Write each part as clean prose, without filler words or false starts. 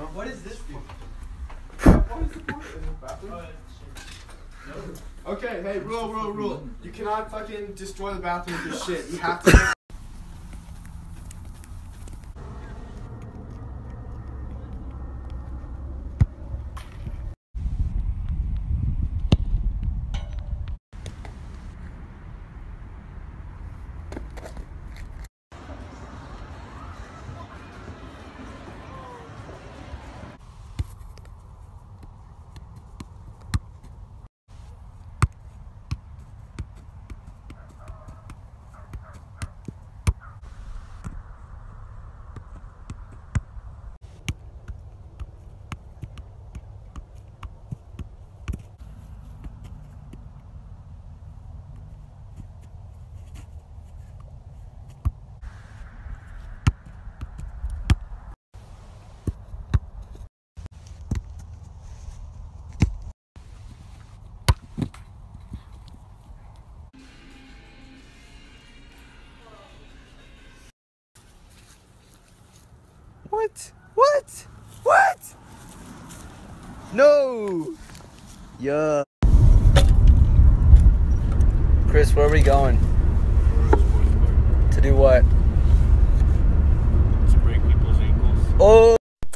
What is this do? Okay, hey, rule. You cannot fucking destroy the bathroom with your shit. You have to. What? No! Yeah. Chris, where are we going? To do what? To break people's ankles. Oh!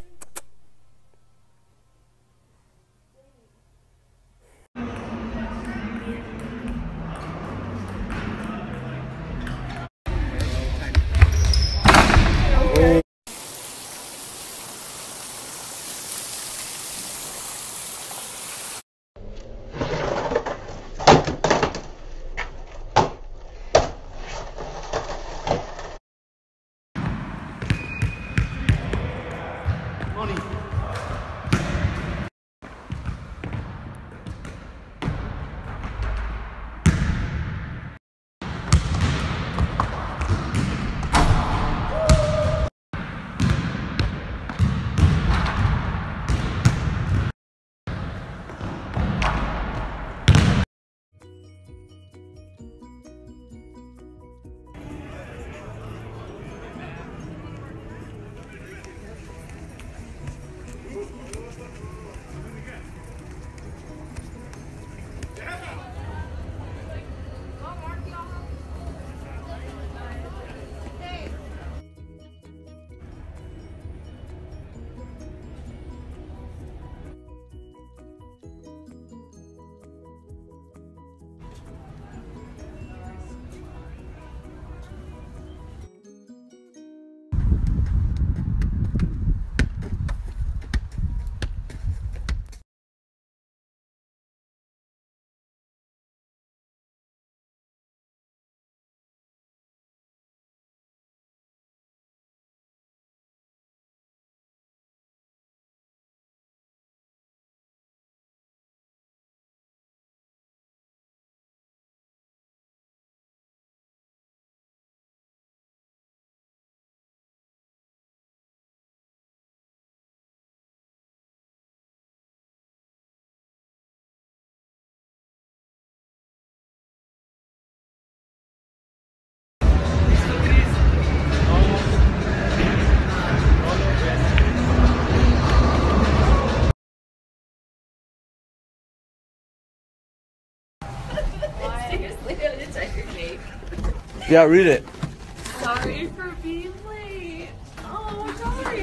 Seriously, I'm gonna check your cake. Yeah, read it. Sorry for being late. Oh,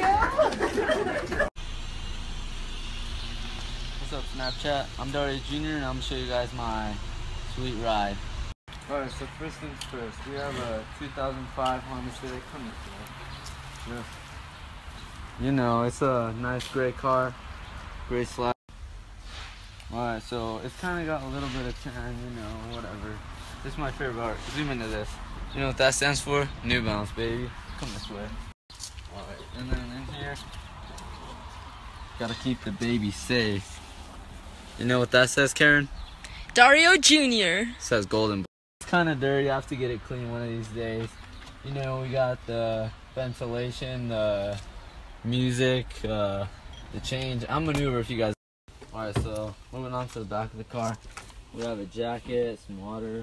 Dario. What's up, Snapchat? I'm Dario Jr. and I'm gonna show you guys my sweet ride. Alright, so first things first, we have a 2005 Honda Civic. Come this way. Yeah. You know, it's a nice gray car, gray slab. Alright, so it's kind of got a little bit of tan, you know, whatever. This is my favorite part. Zoom into this. You know what that stands for? New Balance, baby. Come this way. Alright, and then in here, gotta keep the baby safe. You know what that says, Karen? Dario Jr. Says golden. It's kind of dirty. I have to get it clean one of these days. You know, we got the ventilation, the music, the change. I'm maneuver if you guys. Alright, so moving on to the back of the car. We have a jacket, some water,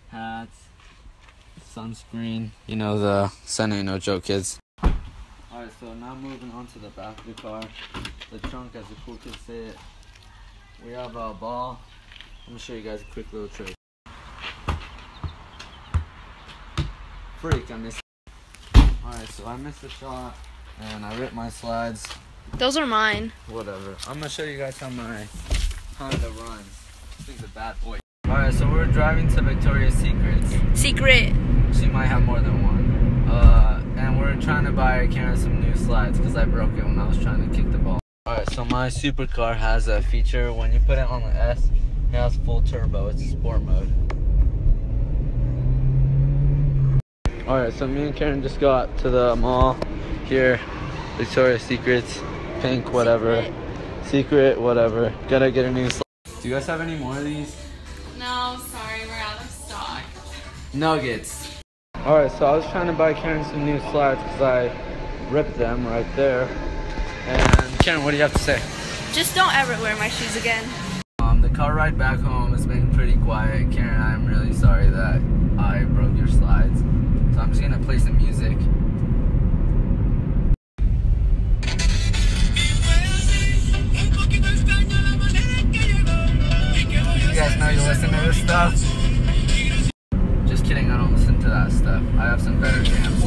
hats, sunscreen. You know, the sun ain't no joke, kids. Alright, so now moving on to the back of the car. The trunk has a cool kid sit. We have a ball. I'm gonna show you guys a quick little trick. Freak, I missed. Alright, so I missed the shot and I ripped my slides. Those are mine. Whatever. I'm gonna show you guys how my Honda runs. This thing's a bad boy. Alright, so we're driving to Victoria's Secrets. Secret. She might have more than one. And we're trying to buy Karen some new slides because I broke it when I was trying to kick the ball. Alright, so my supercar has a feature when you put it on the S, it has full turbo. It's sport mode. Alright, so me and Karen just got to the mall here. Victoria's Secrets, pink, whatever. Secret, whatever. Gotta get a new slide. Do you guys have any more of these? No, sorry, we're out of stock. Nuggets. Alright, so I was trying to buy Karen some new slides because I ripped them right there. And Karen, what do you have to say? Just don't ever wear my shoes again. The car ride back home has been pretty quiet. Karen, I'm really sorry that I broke your slides. So I'm just gonna play some music. You guys know you listen to this stuff? Just kidding, I don't listen to that stuff. I have some better jams.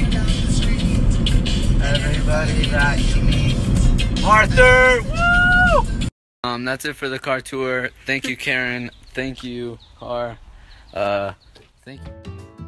Everybody that you meet. Arthur! Woo! That's it for the car tour. Thank you, Karen. Thank you, car. Thank you.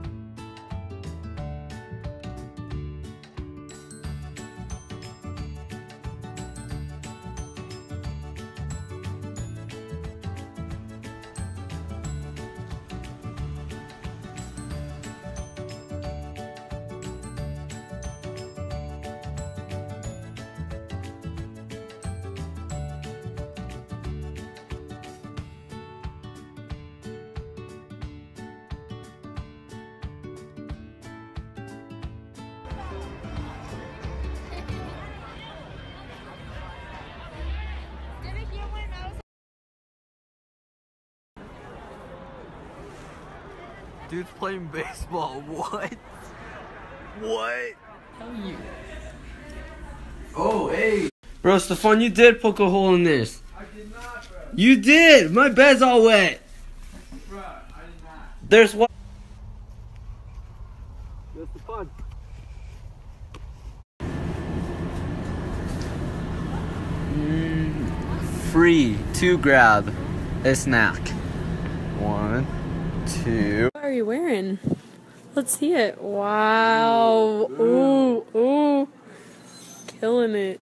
Dude's playing baseball. What? What? How you? Oh, hey. Bro, Stefan, you did poke a hole in this. I did not, bro. You did. My bed's all wet. Bro, I did not. There's what? Yo, Stefan. Free to grab a snack. 1, 2. What are you wearing? Let's see it. Wow. Ooh, ooh. Killing it.